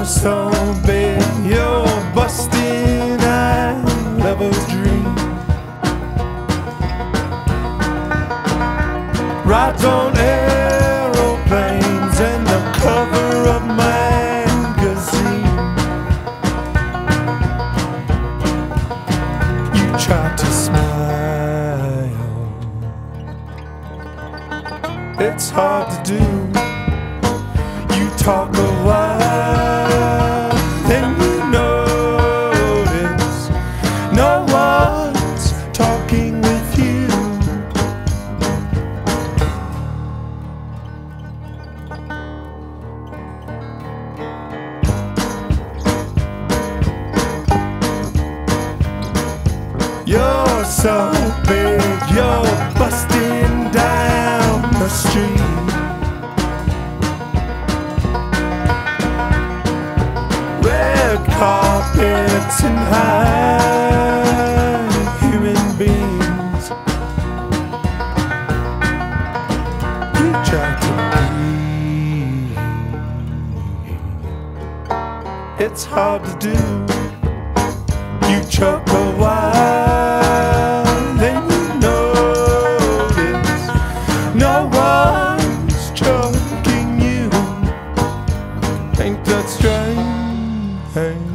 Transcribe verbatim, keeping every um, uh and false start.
You're so big, you're busting out of a dream. Rides on aeroplanes and the cover of magazine. You try to smile, it's hard to do. You talk a while, then you notice no one's talking with you. You're so big, you're busting down the street. Carpets and high human beings. You try to breathe, it's hard to do. You choke a while, then you notice no one's choking you. Ain't that strange? Hey.